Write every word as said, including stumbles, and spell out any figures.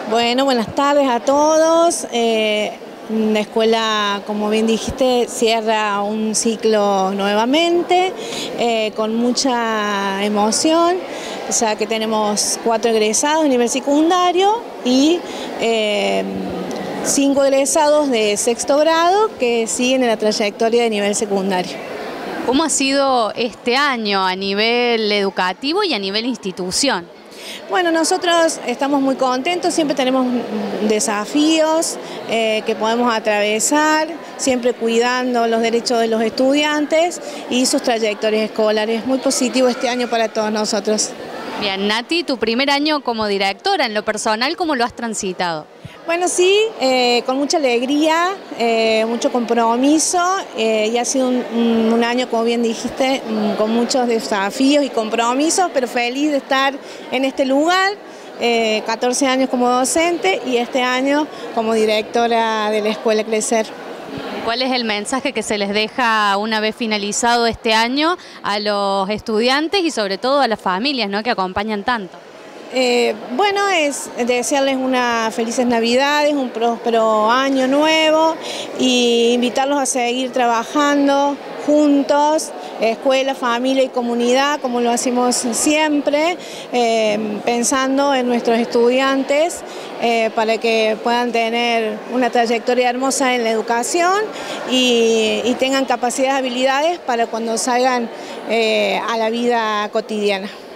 Bueno, buenas tardes a todos. Eh, la escuela, como bien dijiste, cierra un ciclo nuevamente, eh, con mucha emoción, ya que tenemos cuatro egresados a nivel secundario y eh, cinco egresados de sexto grado que siguen en la trayectoria de nivel secundario. ¿Cómo ha sido este año a nivel educativo y a nivel institución? Bueno, nosotros estamos muy contentos, siempre tenemos desafíos eh, que podemos atravesar, siempre cuidando los derechos de los estudiantes y sus trayectorias escolares. Muy positivo este año para todos nosotros. Bien, Nati, tu primer año como directora, en lo personal, ¿cómo lo has transitado? Bueno, sí, eh, con mucha alegría, eh, mucho compromiso eh, y ha sido un, un, un año, como bien dijiste, con muchos desafíos y compromisos, pero feliz de estar en este lugar, eh, catorce años como docente y este año como directora de la Escuela Crecer. ¿Cuál es el mensaje que se les deja una vez finalizado este año a los estudiantes y sobre todo a las familias, ¿no?, que acompañan tanto? Eh, bueno, es desearles unas felices Navidades, un próspero año nuevo y invitarlos a seguir trabajando juntos, escuela, familia y comunidad, como lo hacemos siempre, eh, pensando en nuestros estudiantes eh, para que puedan tener una trayectoria hermosa en la educación y, y tengan capacidades, habilidades para cuando salgan eh, a la vida cotidiana.